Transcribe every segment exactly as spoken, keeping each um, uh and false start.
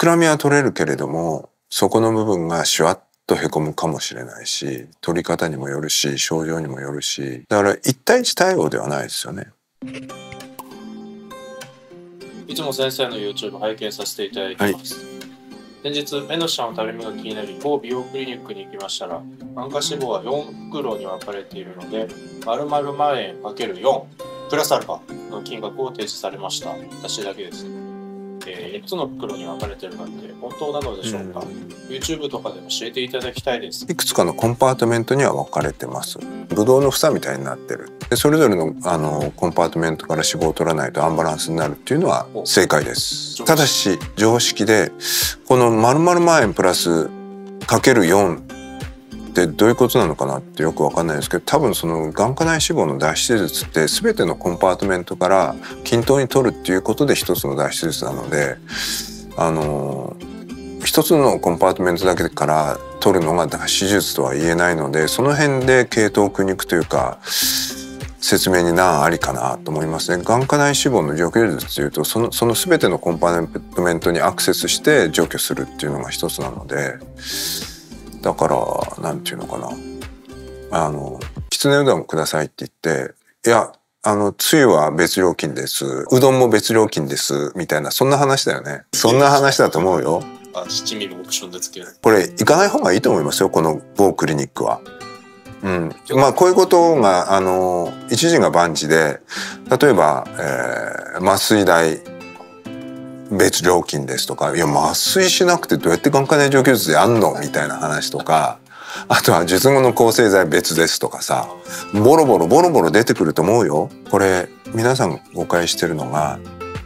膨らみは取れるけれども、そこの部分がシュワッとへこむかもしれないし、取り方にもよるし、症状にもよるし、だから一対一対応ではないですよね。 いつも先生の YouTube 拝見させていただいてます。はい、先日、目の下のたるみが気になり、某美容クリニックに行きましたら、眼下脂肪はよん袋に分かれているので、丸々万円 ×よん プラスアルファの金額を提示されました。私だけです。えー、よっつの袋に分かれているなんて本当なのでしょうか。うん、YouTube とかで教えていただきたいです。 いくつかのコンパートメントには分かれてます。ブドウの房みたいになってる。でそれぞれの、あのコンパートメントから脂肪を取らないとアンバランスになるっていうのは正解です。ただし常識でこの丸々万円プラスかけるよんってどういうことなのかなってよく分かんないですけど、多分その眼下内脂肪の脱出術って全てのコンパートメントから均等に取るっていうことで一つの脱出術なので、あの一つのコンパートメントだけから取るのが脱出術とは言えないので、その辺で系統苦肉というか説明に難ありかなと思いますね。眼下内脂肪の除去術というとそのその全てのコンパートメントにアクセスして除去するっていうのが一つなので、だからなんていうのかな、あのきつねうどんくださいって言って、いやあのつゆは別料金です、うどんも別料金ですみたいな、そんな話だよね。そんな話だと思うよ。 あ、七味のオプションでつける。 これ行かない方がいいと思いますよ、この某クリニックは。うん、まあこういうことがあの一時が万事で、例えば、えー、麻酔代別料金ですとか、いや麻酔しなくてどうやって眼下内除去術でやんのみたいな話とか、あとは術後の抗生剤別ですとかさ、ボロボロボロボロ出てくると思うよ。これ皆さん誤解してるのが、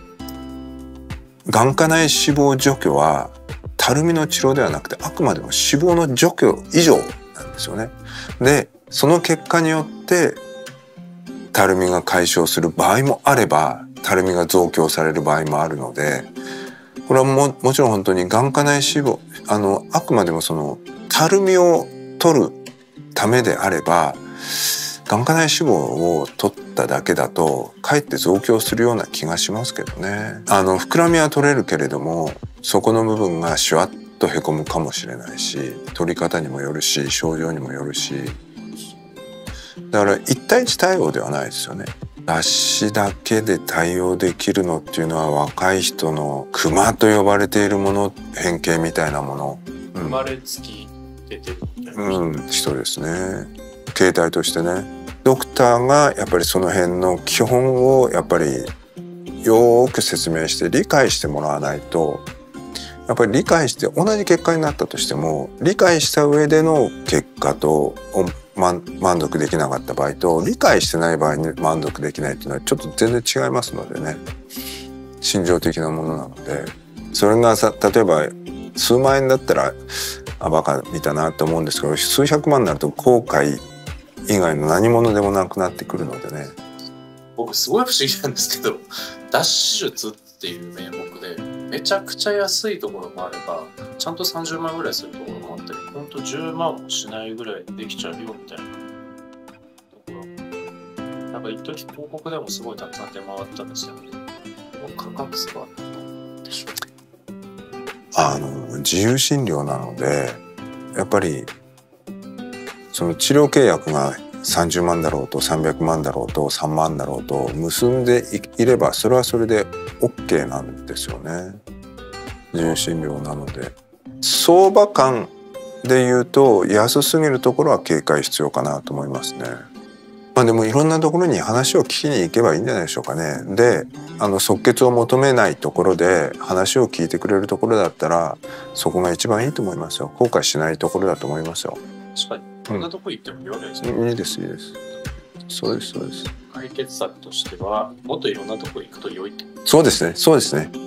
眼下内脂肪除去はたるみの治療ではなくて、あくまでも脂肪の除去以上なんですよね。でその結果によってたるみが解消する場合もあれば、たるみが増強される場合もあるので、これは も, もちろん本当に眼下内脂肪、あのあくまでもそのたるみを取るためであれば、眼下内脂肪を取っただけだとかえって増強するような気がしますけどね。あの膨らみは取れるけれども、そこの部分がシュワッとへこむかもしれないし、取り方にもよるし、症状にもよるし、だから一対一対応ではないですよね。脱脂だけで対応できるのっていうのは、若い人のクマと呼ばれているもの、変形みたいなもの、 うん、生まれつき出てるみたいな、 うん、人ですね。形態としてね、ドクターがやっぱりその辺の基本をやっぱりよーく説明して理解してもらわないと、やっぱり理解して同じ結果になったとしても、理解した上での結果と満足できなかった場合と、理解してない場合に満足できないっていうのはちょっと全然違いますのでね。心情的なものなので、それがさ、例えば数万円だったらあバカ見たなと思うんですけど、数百万になると後悔以外の何物でもなくなってくるのでね。 僕すごい不思議なんですけど、脱脂術っていう名目でめちゃくちゃ安いところもあれば、ちゃんとさんじゅうまんぐらいするところもあったり、ほんとじゅうまんもしないぐらいできちゃうよみたいなところ、なんか一時広告でもすごいたくさん出回ったんですよね。価格差は何でしょう。 あの自由診療なので、やっぱりその治療契約がさんじゅうまんだろうとさんびゃくまんだろうとさんまんだろうと結んでいれば、それはそれで オーケー なんですよね。自由診療なので、相場感で言うと安すぎるところは警戒必要かなと思いますね。まあでもいろんなところに話を聞きに行けばいいんじゃないでしょうかね。で、あの即決を求めないところで話を聞いてくれるところだったら、そこが一番いいと思いますよ。後悔しないところだと思いますよ。 確かにこんなとこ行ってもいいわけですね。 うん、いいですいいです。そうですそうです。 解決策としてはもっといろんなとこ行くと良いって。 そうですねそうですね。